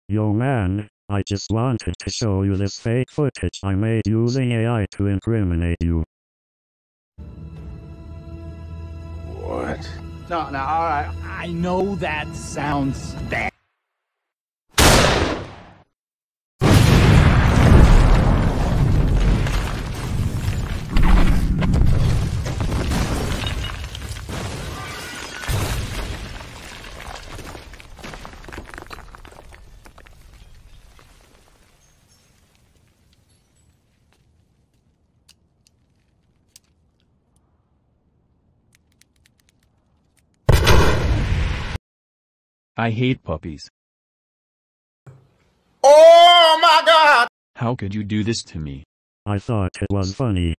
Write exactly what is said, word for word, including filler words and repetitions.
Yo man, I just wanted to show you this fake footage I made using A I to incriminate you. What? No, no, alright. I know that sounds bad. I hate puppies. Oh my God! How could you do this to me? I thought it was funny.